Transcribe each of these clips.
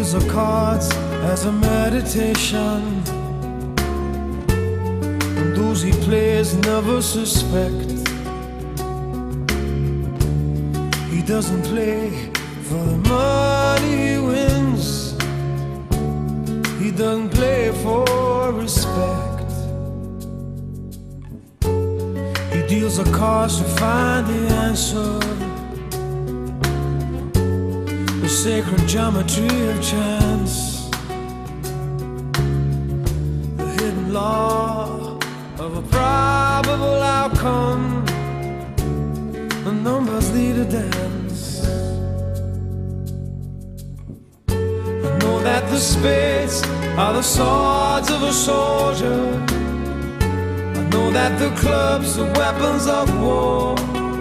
deals the cards as a meditation, and those he plays never suspect. He doesn't play for the money he wins, he doesn't play for respect. He deals the cards to find the answer, the sacred geometry of chance, the hidden law of a probable outcome. The numbers lead a dance. I know that the spades are the swords of a soldier. I know that the clubs are weapons of war.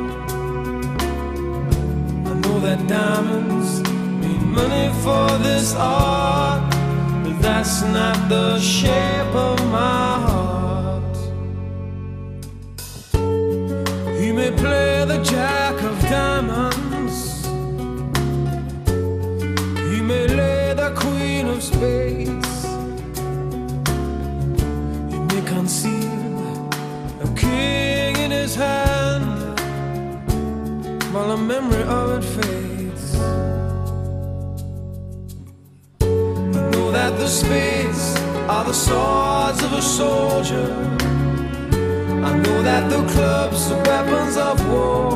I know that diamonds mean money for this art, but that's not the shape of my heart. He may play the jack of diamonds, he may lay the queen of spades, he may conceal a king in his hand while the memory of it fades. I know that the spades are the swords of a soldier. I know that the clubs are weapons of war.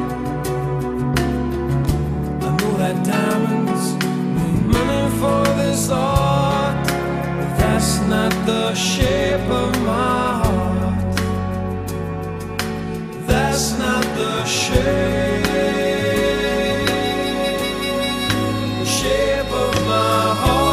I know that diamonds mean money for this art, but that's not the shape of my heart. That's not the shape of my heart.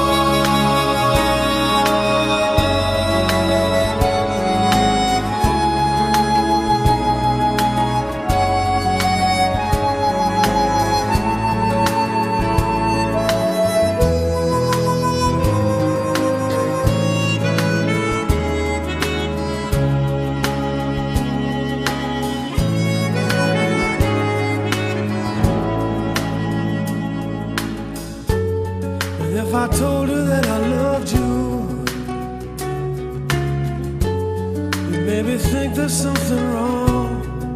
If I told her that I loved you, you'd maybe think there's something wrong.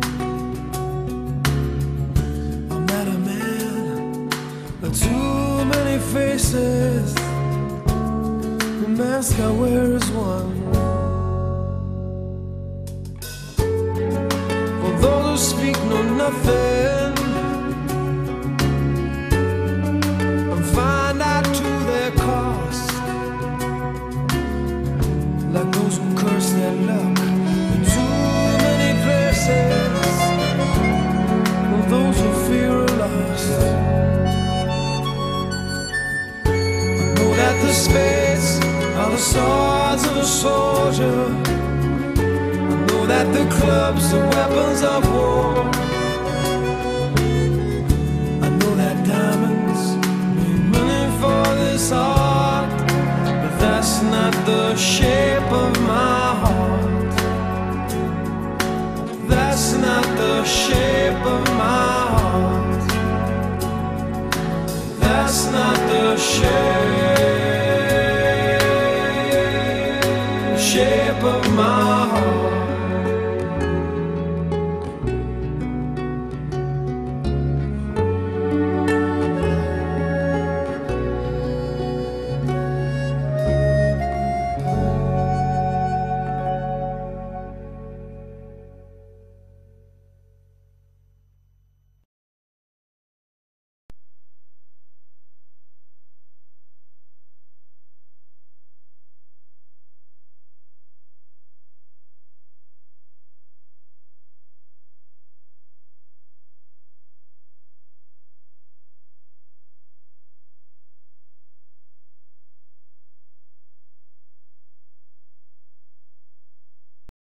I'm not a man with too many faces, the mask I wear is one. For those who speak know nothing and find out to their cost, like those who curse their luck in too many places, and those who fear are lost. I know that the spades are the swords of a soldier. I know that the clubs are weapons of war. I know that diamonds mean money for this art, but that's not the shape of my heart. That's not the shape of my heart. That's not the shape of my heart.